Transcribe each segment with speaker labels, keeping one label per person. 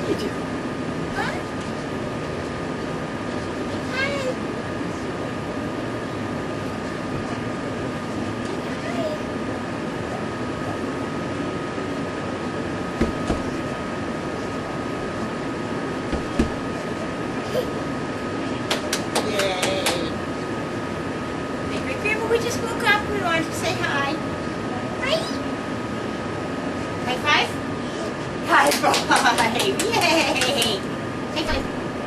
Speaker 1: You do. Huh? Hi. Yay. Hey, Great Grandma, we just woke up. We wanted to say hi. Hi. High five? High five! Yay! High five!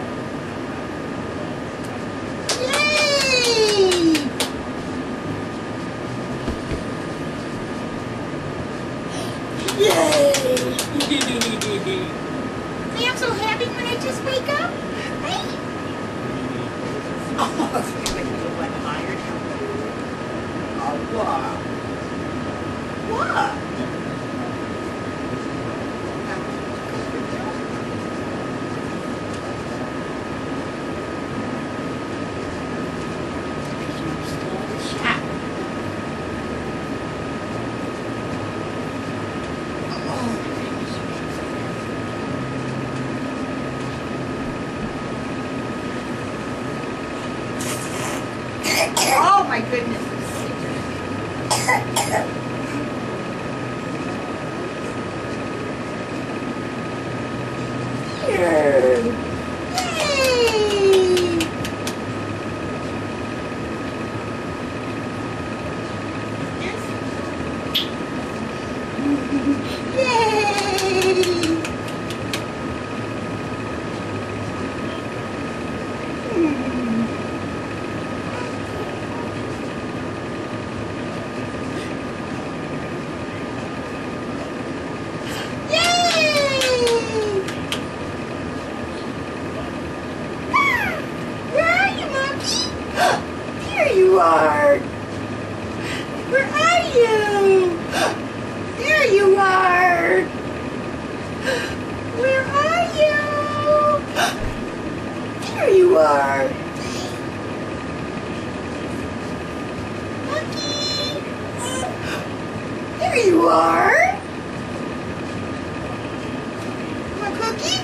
Speaker 1: Yay! Yay! See, I'm so happy when I just wake up. Hey! Oh, it's like a wet iron. Oh, what? What? Oh my goodness. Here. Yay! Yes. Yay! There you are! Where are you? There you are! Where are you? There you are! Cookie! There you are! You want Cookie?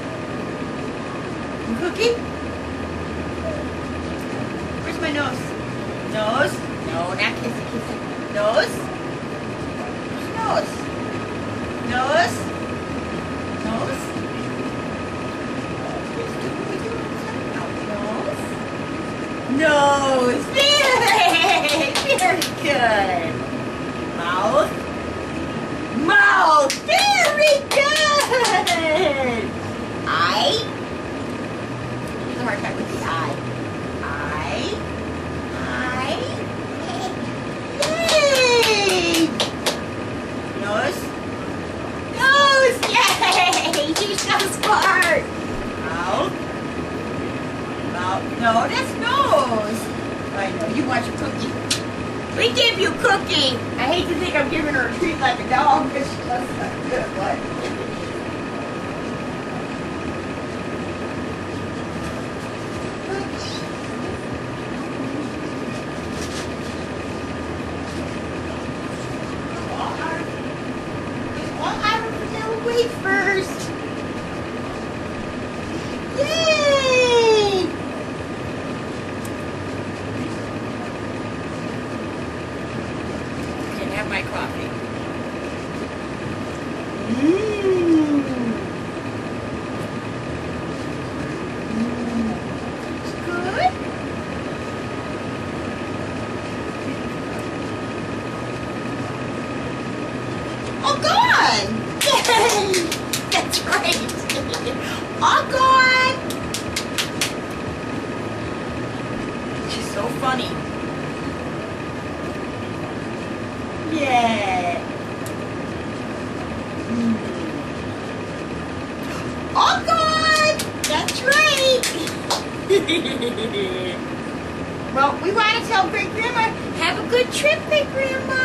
Speaker 1: Cookie? Where's my nose? Nose? No, not kissy kissy. Nose? Where's nose? Nose? Nose? Nose? Nose! Very good. Mouth? Mouth! Very good! Eye? There's a hard time with the eye. Eye? Yay! Nose? Nose! Yay! You're so smart! Mouth? Mouth? No, that's nose. I know, you want your cookie. We give you cookie! I hate to think I'm giving her a treat like a dog because she does that good, but... Wafers! Yay! I can have my coffee. It's good. Oh, gone! Yay! That's right. All gone. She's so funny. Yeah. All gone. That's right. Well, we want to tell Great Grandma, have a good trip, Great Grandma.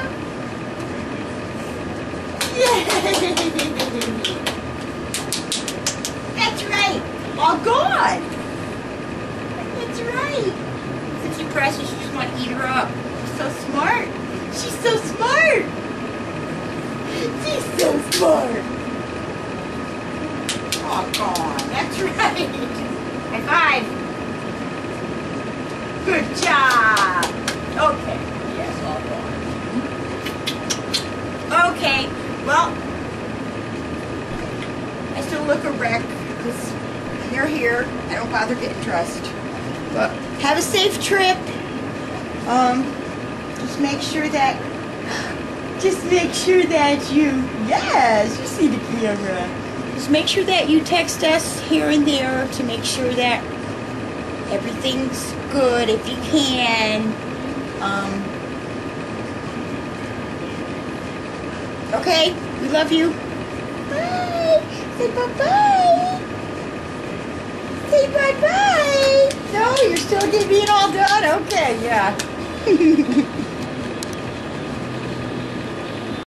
Speaker 1: Yay! That's right. All gone. That's right. Since you press her, you just want to eat her up. She's so smart. She's so smart. She's so smart. right. High five. Good job. Okay. Yes, all gone. Okay. Well, I still look a wreck because you're here. I don't bother getting dressed. But have a safe trip. Just make sure that yes, you see the camera. Just make sure that you text us here and there to make sure that everything's good if you can. Okay, we love you. Bye. Say bye-bye. Say bye-bye. No, you're still getting it all done? Okay, yeah.